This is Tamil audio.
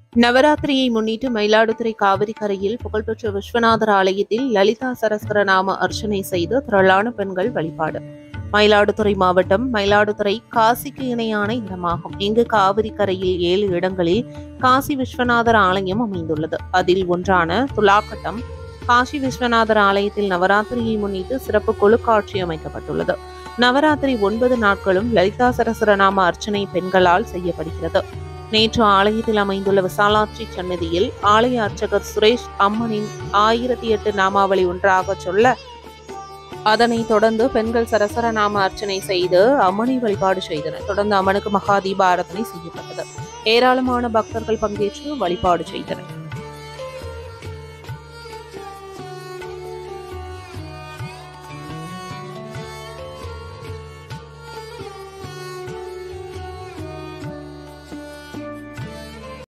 நவராத்திரியை முன்னிட்டு மயிலாடுதுறை காவிரி கரையில் புகழ்பெற்ற விஸ்வநாதர் ஆலயத்தில் லலிதா சரஸ்வரநாம அர்ச்சனை செய்து திரளான பெண்கள் வழிபாடு. மயிலாடுதுறை மாவட்டம் மயிலாடுதுறை காசிக்கு இணையான இடமாகும். இங்கு காவிரி கரையில் 7 இடங்களில் காசி விஸ்வநாதர் ஆலயம் அமைந்துள்ளது. அதில் ஒன்றான துலாக்கட்டம் காசி விஸ்வநாதர் ஆலயத்தில் நவராத்திரியை முன்னிட்டு சிறப்பு கொழுக்காட்சி அமைக்கப்பட்டுள்ளது. நவராத்திரி 9 நாட்களும் லலிதா சரஸ்வரநாம அர்ச்சனை பெண்களால் செய்யப்படுகிறது. நேற்று ஆலயத்தில் அமைந்துள்ள விசாலாட்சி சன்னதியில் ஆலய அர்ச்சகர் சுரேஷ் அம்மனின் 1008 நாமாவளி ஒன்றாக சொல்ல, அதனைத் தொடர்ந்து பெண்கள் சரஸ்வரநாம அர்ச்சனை செய்து அம்மனை வழிபாடு செய்தனர். தொடர்ந்து அம்மனுக்கு மகா தீபாராதனை செய்யப்பட்டது. ஏராளமான பக்தர்கள் பங்கேற்று வழிபாடு செய்தனர்.